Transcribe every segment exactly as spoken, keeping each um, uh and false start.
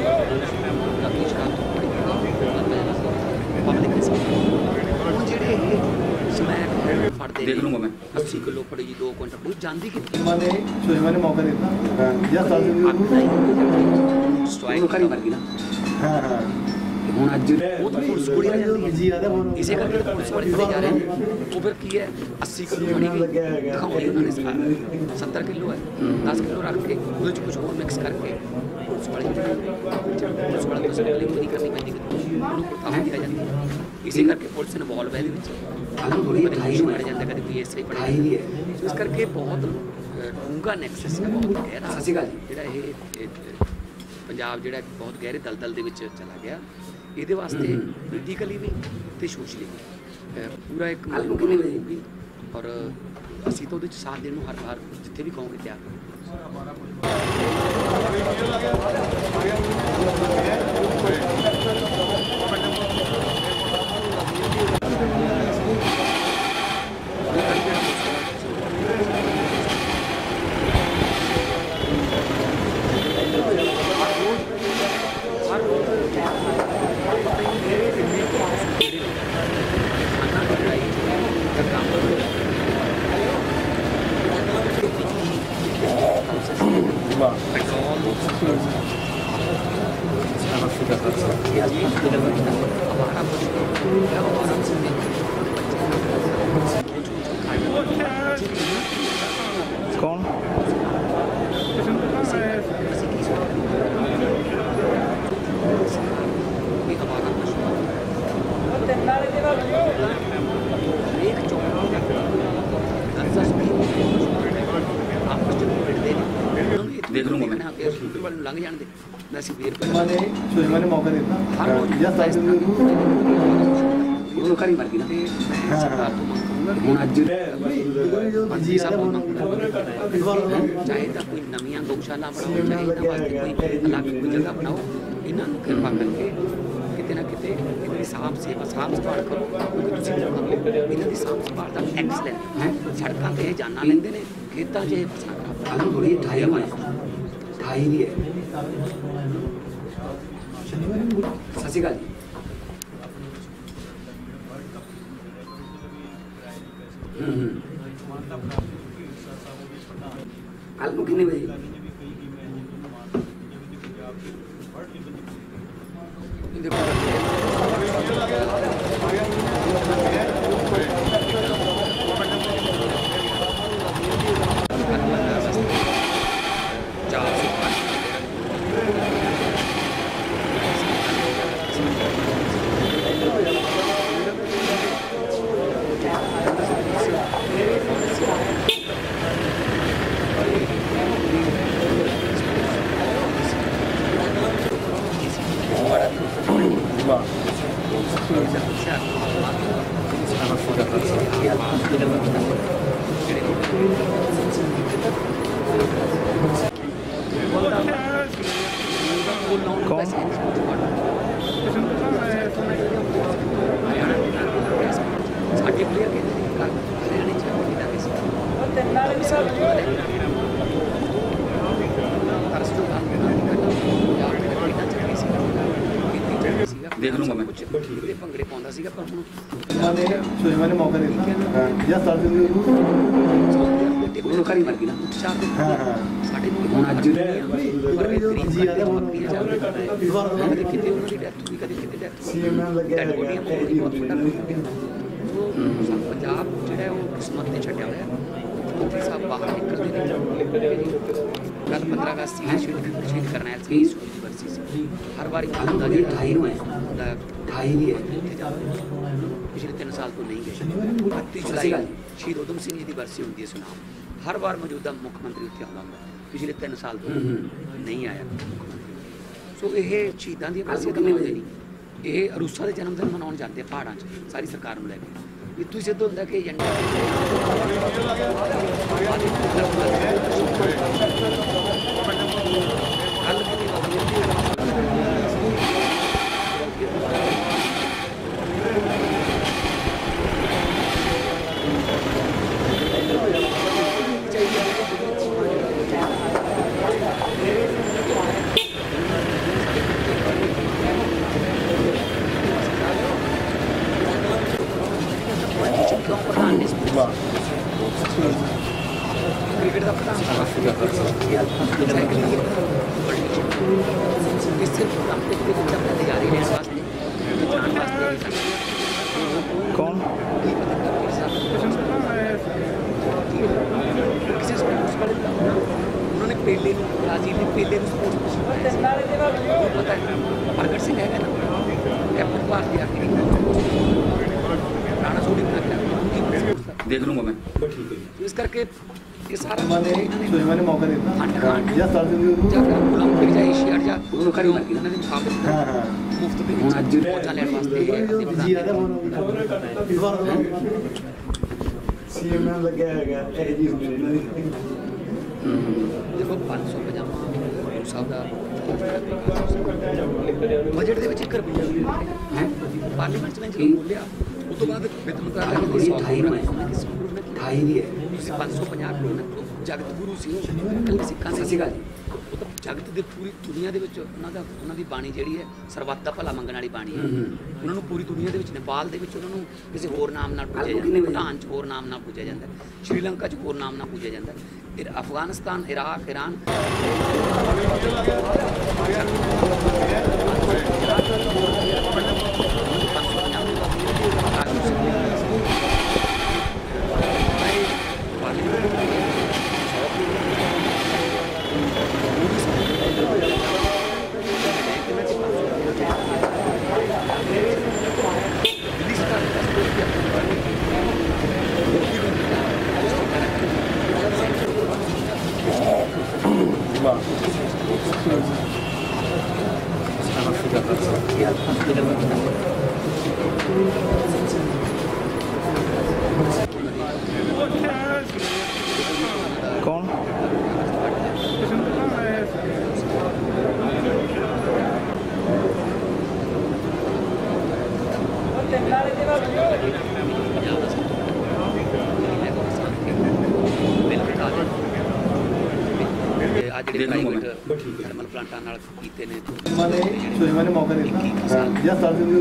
बाकी शराब तो बड़ी पब्लिक के साथ हूँ जेडे समैक फड़ते देख लूँगा मैं अस्सी किलो फड़ी दो क्विंटल फड़ी जाती कि सुषमा ने मौका देता स्ट्राइक करी मर गई ना हाँ हाँ ਹੁਣ ਅੱਜ ਉਹ ਤਾਂ ਪੁਲਿਸ ਕੋਲ ਰਹਿ ਜਾਂਦੀ ਹੈ ਇਸੇ ਕਰਕੇ ਤਾਂ ਪੁਲਿਸ ਵਾਲੇ ਫੜੇ ਜਾ ਰਹੇ ਨੇ ਉਹ ਫਿਰ ਕੀ ਹੈ अस्सी ਕਿਲੋ ਬਣੀ ਗਈ ਦਿਖਾਉਣੀ ਉਹਨਾਂ ਨੇ सत्तर ਕਿਲੋ ਹੈ दस ਕਿਲੋ ਰੱਖ ਕੇ ਉਹਦੇ ਚ ਕੁਝ ਹੋਰ ਮਿਕਸ ਕਰਕੇ ਪੁਲਿਸ ਵਾਲੇ ਪੁਲਿਸ ਵਾਲੇ ਤੋਂ ਸਪਲਾਈ ਨਹੀਂ ਕਰਨੀ ਪੈਂਦੀ ਉਹਨੂੰ ਕੋਤਾ ਹੋ ਜਾਂਦੀ ਇਸੇ ਕਰਕੇ ਪੁਲਿਸ ਇਨਵੋਲਵ ਹੈ ਇਹਦੇ ਵਿੱਚ ਆਲੂ ਥੋੜੀ ਢਾਈ ਨੂੰ ਮੜ ਜਾਂਦਾ ਕਦੇ ਕੋਈ ਐਸਆਈ ਪੜਾਈ ਨਹੀਂ ਹੈ ਇਸ ਕਰਕੇ ਬਹੁਤ ਡੂੰਘਾ ਨੈਕਸਸ ਹੈ ਬਹੁਤ ਗਹਿਰਾ ਸੱਚੀ ਗੱਲ ਜਿਹੜਾ ਇਹ ਪੰਜਾਬ ਜਿਹੜਾ ਬਹੁਤ ਗਹਿਰੇ ਦਲਦਲ ਦੇ ਵਿੱਚ ਚਲਾ ਗਿਆ ਇਹਦੇ ਵਾਸਤੇ ਪੋਲੀਟੀਕਲੀ ਵੀ ਤੇ ਸੋਸ਼ਲੀ ਵੀ ਪੂਰਾ ਇੱਕ ਮਤਲਬ ਕਿਵੇਂ ਹੋਊਗੀ ਔਰ ਅਸੀਂ ਤਾਂ ਉਹਦੇ 'ਚ ਸਾਥ ਦੇਣ ਨੂੰ ਹਰ ਵਾਰ ਜਿੱਥੇ ਵੀ ਕਹੋਗੇ ਤਿਆਰ कौन देख लूँगा मैं लंघ जाने दे मैं सीवियर पे ने सुषमा ने मौका देता हर रोज ਉਹ ਕਰੀ ਮਰ ਗਈ ਨਾ ਤੇ ਸਰਕਾਰ ਤੋਂ ਮੰਗੂਗਾ ਹੁਣ ਅੱਜ ਮੰਤਰੀ ਸਾਹਿਬ ਨੂੰ ਮੰਗੂਗਾ ਚਾਹੇ ਤਾਂ ਕੋਈ ਨਵੀਆਂ ਗਊਸ਼ਾਲਾ ਬਣਾਓ ਚਾਹੇ ਇਹਨਾਂ ਵਾਸਤੇ ਕੋਈ ਅਲੱਗ ਕੋਈ ਜਗ੍ਹਾ ਬਣਾਓ ਇਹਨਾਂ ਨੂੰ ਕਿਰਪਾ ਕਰਕੇ ਕਿਤੇ ਨਾ ਕਿਤੇ ਇਹਨਾਂ ਦੀ ਸਾਂਭ ਸੇਵਾ ਸਾਂਭ ਸੰਭਾਲ ਕਰੋ ਕਿਉਂਕਿ ਤੁਸੀਂ ਇਹਨਾਂ ਦੀ ਸਾਂਭ ਸੰਭਾਲ ਦਾ ਐਕਸਲੈਂਟ ਹੈ ਸੜਕਾਂ ਤੇ ਇਹ ਜਾਨਾਂ ਲੈਂਦੇ ਨੇ ਖੇਤਾਂ 'ਚ ਇਹ ਫਸਲਾਂ ਖਰਾਬ ਆਲੂ ਥੋੜੀ ਢਾਈ ਮਾਈ ਢਾਈ ਨਹੀਂ ਹੈ ਸਤਿ ਸ਼੍ਰੀ ਅਕਾਲ ਕੱਲ ਨੂੰ ਕਿੰਨੇ ਵਜੇ देख लूँगा मैं भंगड़े पाँदा सीगा पर हुण सुषमा ने मौका देता या साथ ਉਹ ਕਰੀ ਮਰ ਗਈ ਨਾ ਚਾਰ ਦਿਨ ਸਾਡੇ ਹੁਣ ਅੱਜ ਪਰ ਇਹ ਤਰੀਕ ਜ਼ਿਆਦਾ ਬੱਕਰੀ ਚੱਲਦੀ ਹੈ ਕਦੇ ਕਿਤੇ ਉਹਨਾਂ ਦੀ ਡੈਥ ਹੋਈ ਕਦੇ ਕਿਤੇ ਡੈਥ ਹੋਈ ਲੱਗਿਆ ਬਹੁਤ ਵੱਡਾ ਪੰਜਾਬ ਜਿਹੜਾ ਉਹ ਕਿਸਮਤ ਨੇ ਛੱਡਿਆ ਹੋਇਆ ਮੰਤਰੀ ਸਾਹਿਬ ਬਾਹਰ ਨਿਕਲਦੇ ਨੇ ਕੱਲ पंद्रह अगस्त ਸੀ ਸ਼ਹੀਦ ਕਰਨਾ ਹੈ ਸੀ ਯੂਨੀਵਰਸਿਟੀ ਹਰ ਵਾਰੀ ਹੁੰਦਾ ਜੀ ਢਾਈ ਨੂੰ ਹੈ ਢਾਈ ਵੀ ਹੈ ਪਿਛਲੇ ਤਿੰਨ ਸਾਲ ਤੋਂ ਨਹੀਂ ਗਏ ਇਕੱਤੀ ਜੁਲਾਈ ਸ਼ਹੀਦ ਊਧਮ ਸਿੰਘ ਜੀ ਦੀ ਬਰਸੀ ਹੁੰਦੀ ਹੈ ਸੁਨਾਮ हर बार मौजूदा मुख्यमंत्री उत्थे आउंदा हुंदा पिछले तीन साल तो नहीं आया सो ये शहीदां दी बरसी मनाउंदे नहीं ये अरूसा के जन्मदिन मनाउण जाते पहाड़ां च सारी सरकार नूं लैके इत्थों सिद्ध हुंदा कि कंपनी के बीच अपने तैयारी लेने वास्ते जाने वास्ते कौन किसी स्पोर्ट्स वाले उन्होंने पेले राजीव ने पेले स्पोर्ट्स पता है प्रगट सिंह है ना कैप्टन भारतीय राणा सोडी देख लूँगा मैं तो इस करके ये सारा मैंने मौका देता या स्टार से गुलाम फिर जाए एशिया जा खरी मार के ना हाँ हाँ मुफ्त में आज पहुंचा लेने वास्ते जी आ रहा इस बार सीएम में लग गया है ए जी देखो पाँच सौ पजामा साहब का बजट ਦੇ ਵਿੱਚ ਇੱਕ ਰੁਪਈਆ ਵੀ ਹੈ ਪਾਰਲੀਮੈਂਟ ਵਿੱਚ ਬੋਲਿਆ ਉਸ ਤੋਂ ਬਾਅਦ ਵਿੱਤ ਮੰਤਰਾਲੇ ਨੇ ਢਾਈ ਰੁਪਏ ਢਾਈ ਦੀ ਹੈ पाँच सौ पचास ਕਰੋੜ ਜਗਤ ਗੁਰੂ ਸੀ ਕੱਲੇ ਸਿੱਖਾਂ ਦੇ ਸੀਗਾ ਉਹ ਤਾਂ ਜਗਤ ਦੇ ਪੂਰੀ ਦੁਨੀਆ ਦੇ ਵਿੱਚ ਉਹਨਾਂ ਦਾ ਉਹਨਾਂ ਦੀ ਬਾਣੀ ਜਿਹੜੀ ਹੈ ਸਰਬੱਤ ਦਾ ਭਲਾ ਮੰਗਣ ਵਾਲੀ ਬਾਣੀ ਹੈ ਉਹਨਾਂ ਨੂੰ ਪੂਰੀ ਦੁਨੀਆ ਦੇ ਵਿੱਚ ਨੇਪਾਲ ਦੇ ਵਿੱਚ ਉਹਨਾਂ ਨੂੰ ਕਿਸੇ ਹੋਰ ਨਾਮ ਨਾਲ ਪੂਜਿਆ ਜਾਂਦਾ ਭੂਟਾਨ 'ਚ ਹੋਰ ਨਾਮ ਨਾਲ ਪੂਜਿਆ ਜਾਂਦਾ ਸ਼੍ਰੀਲੰਕਾ 'ਚ ਹੋਰ ਨਾਮ ਨਾਲ ਪੂਜਿਆ ਜਾਂਦਾ ਫਿਰ ਅਫਗਾਨਿਸਤਾਨ ਇਰਾਕ ਈਰਾਨ कौन आज प्राइवेट थर्मल प्लांटा नाल कीते ने मैंने मैंने मौका देता या स्टार से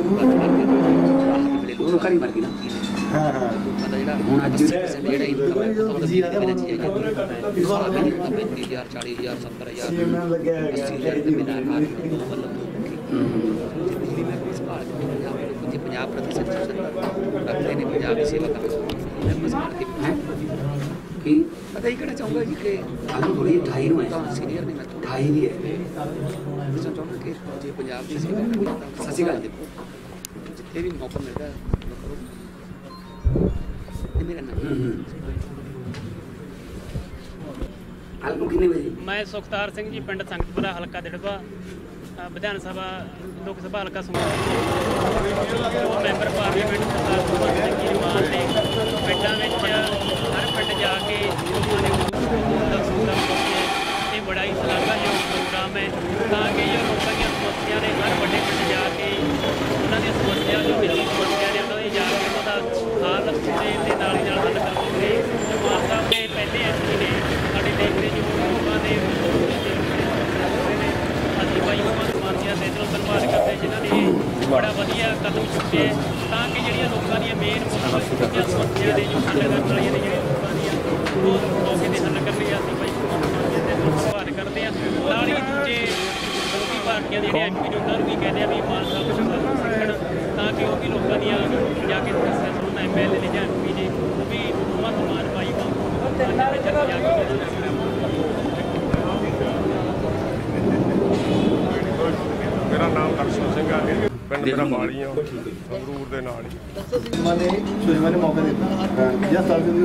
खरी मार के ना हाँ हाँ पता जेड़ा हुन अज जेड़ा इनकम है जी आ रहा इस बार पैंतीस हज़ार चालीस हज़ार सत्तर हज़ार सीएम में लग गया है अस्सी हज़ार के बिना बिजली में इस बार पंजाब पंजाब प्रतिशत रखते ने पंजाब की सेवा कर कि पता ही कहना चाहूँगा जी कि आलू थोड़ी ढाई में तो सीनियर नहीं मैं तो ढाई ही है मैं चाहूँगा कि जो पंजाब की सेवा ससी गल देखो जितने भी मौका मिलता है करो ये मेरा नाम आलू कितने बजे मैं सुखतार सिंह जी पिंड संगतपुरा हल्का दिड़बा विधान सभा लोक सभा हल्का सुना मैंबर पार्लीमेंट सरदार भगवंत सिंह जी मान ने पिंडों में हर पिंड जाके लोगों ने सूरत ये बड़ा ही सलाहयोग प्रोग्राम है ताकि जो लोगों की समस्या ने हर बड़े पिंड जाके उन्होंने समस्या जो निजी समस्या ने उन्होंने जाके उनका हाल देने के नाल ही नाल हल करेंगे मान साहब ने पहले एस पी ने साढ़े देखते जो लोगों ने भाई समस्या से इधरों संभाल करते जिन्होंने बड़ा वधिया कदम चुके ताकि जी लोगों दी मेन समस्या ने जो हल करने वाली ने जी लोगों वो मौके से हल करने असं भाई संभाल करते हैं नाल ही दूजे विरोधी पार्टियां जो एम पी ने उन्होंने भी कहते हैं भी मान साहब सीखण ताकि वो भी लोगों दी जाके समस्या सुनना एम एल ए ने या एम पी ने वो भी भगवंत मान भाई मेरा नाम दर्शन सिंह है पिंड मेरा माड़ियां संगरूर दे नाल ही मैंने मैंने मौका देता या स्टार से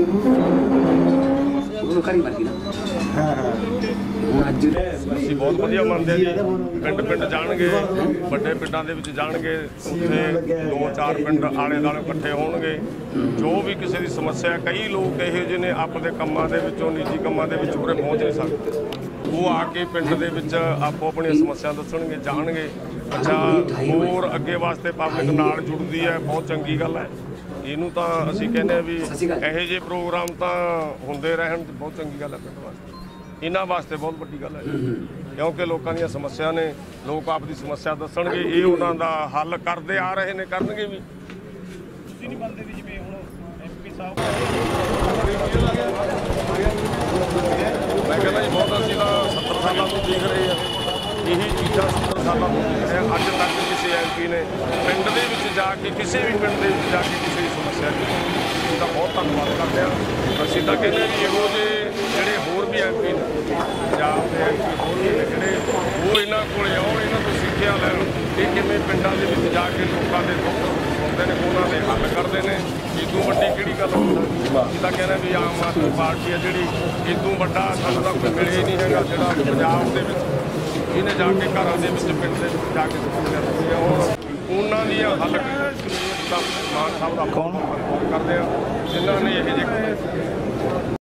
खरी मार के ना हाँ हाँ ਅਸੀਂ ਬਹੁਤ ਵਧੀਆ ਮੰਨਦੇ ਹਾਂ ਜੀ ਪਿੰਡ ਪਿੰਡ ਜਾਣਗੇ ਵੱਡੇ ਪਿੰਡਾਂ ਦੇ ਵਿੱਚ ਜਾਣਗੇ ਉੱਥੇ ਦੋ ਚਾਰ ਪਿੰਡ ਆਲੇ ਦੁਆਲੇ ਇਕੱਠੇ ਹੋਣਗੇ ਜੋ ਵੀ ਕਿਸੇ ਦੀ ਸਮੱਸਿਆ ਕਈ ਲੋਕ ਇਹੋ ਜਿਹੇ ਨੇ ਆਪਣੇ ਕੰਮਾਂ ਦੇ ਵਿੱਚੋਂ ਨਿੱਜੀ ਕੰਮਾਂ ਦੇ ਵਿੱਚ ਉਰੇ ਪਹੁੰਚ ਨਹੀਂ ਸਕਦੇ ਉਹ ਆ ਕੇ ਪਿੰਡ ਦੇ ਵਿੱਚ ਆਪੋ ਆਪਣੀਆਂ ਸਮੱਸਿਆ ਦੱਸਣਗੇ ਜਾਣਗੇ ਅੱਛਾ ਹੋਰ ਅੱਗੇ ਵਾਸਤੇ ਪਬਲਿਕ ਨਾਲ ਜੁੜਦੀ ਹੈ ਬਹੁਤ ਚੰਗੀ ਗੱਲ ਹੈ ਇਹਨੂੰ ਤਾਂ ਅਸੀਂ ਕਹਿੰਦੇ ਆ ਵੀ ਇਹੋ ਜਿਹੇ ਪ੍ਰੋਗਰਾਮ ਤਾਂ ਹੁੰਦੇ ਰਹਿਣ ਬਹੁਤ ਚੰਗੀ ਗੱਲ ਹੈ ਪਿੰਡ ਵਾਸਤੇ ਇਹਨਾਂ ਵਾਸਤੇ ਬਹੁਤ ਵੱਡੀ ਗੱਲ ਹੈ ਕਿਉਂਕਿ ਲੋਕਾਂ ਦੀਆਂ ਸਮੱਸਿਆ ਨੇ ਲੋਕ ਆਪਦੀ ਸਮੱਸਿਆ ਦੱਸਣਗੇ ਇਹ ਉਹਨਾਂ ਦਾ ਹੱਲ ਕਰਦੇ ਆ ਰਹੇ ਨੇ ਕਰਨਗੇ ਵੀ ਤੁਸੀਂ ਨਹੀਂ ਮੰਨਦੇ ਵੀ ਜਿਵੇਂ ਹੁਣ ਐਮ ਪੀ ਸਾਹਿਬ ਮੈਂ ਕਹਿੰਦਾ ਜੀ ਬਹੁਤ ਅਸੀਂ ਤਾਂ ਸੱਤਰ ਸਾਲਾਂ ਤੋਂ ਦੇਖ ਰਹੇ ਆ ਇਹ ਚੀਜ਼ਾਂ ਸੱਤਰ ਸਾਲਾਂ ਤੋਂ ਹੋ ਰਹੀਆਂ। ਅੱਜ ਤੱਕ ਕਿਸੇ ਐਮ ਪੀ ਨੇ ਪਿੰਡ ਦੇ ਵਿੱਚ ਜਾ ਕੇ ਕਿਸੇ ਵੀ ਪਿੰਡ ਦੇ ਵਿੱਚ ਜਾ ਕੇ ਕਿਸੇ ਦੀ ਸਮੱਸਿਆ ਨਹੀਂ ਇਹਦਾ ਬਹੁਤ ਧੰਨਵਾਦ ਕਰਦੇ ਹਾਂ। ਅਸੀਂ ਤਾਂ ਕਹਿੰਦੇ ਵੀ ਇਹੋ ਜਿਹੇ ਜਿਹੜੇ ਹੋਰ ਵੀ ਐਮ ਪੀ ਨੇ ਪੰਜਾਬ ਦੇ ਐਮ ਪੀ ਹੋਰ ਵੀ ਨੇ ਜਿਹੜੇ ਉਹ ਇਹਨਾਂ ਕੋਲ ਆਉਣ, ਇਹਨਾਂ ਤੋਂ ਸਿੱਖਿਆ ਲੈਣ ਕਿ ਕਿਵੇਂ ਪਿੰਡਾਂ ਦੇ ਵਿੱਚ ਜਾ ਕੇ ਲੋਕਾਂ ਦੇ ਦੁੱਖ ਸੁਣਦੇ ਨੇ, ਉਹਨਾਂ ਦੇ ਹੱਲ ਕਰਦੇ ਨੇ। ਇਦੋਂ ਵੱਡੀ ਕਿਹੜੀ ਗੱਲ ਅਸੀਂ ਤਾਂ ਕਹਿੰਦੇ ਵੀ ਆਮ ਆਦਮੀ ਪਾਰਟੀ ਹੈ ਜਿਹੜੀ ਇਦੋਂ ਵੱਡਾ ਸਾਨੂੰ ਤਾਂ ਕੋਈ ਮਿਲਿਆ ਹੀ ਨਹੀਂ ਹੈਗਾ ਜਿਹੜਾ ਪੰਜਾਬ ਦੇ ਵਿੱਚ ਇਹਨੇ ਜਾ ਕੇ ਘਰਾਂ ਦੇ ਵਿੱਚ ਪਿੰਡ ਦੇ ਵਿੱਚ ਜਾ ਕੇ ਸਮੱਸਿਆ ਦੱਸੀਆਂ ਹੁਣ ਉਹਨਾਂ ਦੀਆਂ ਹੱਲ ਮਾਨ ਸਾਹਿਬ ਦਾ ਬਹੁਤ ਧੰਨਵਾਦ ਕਰਦੇ ਆ ਜਿਨ੍ਹਾਂ ਨੇ ਇਹ ਜਿਹੇ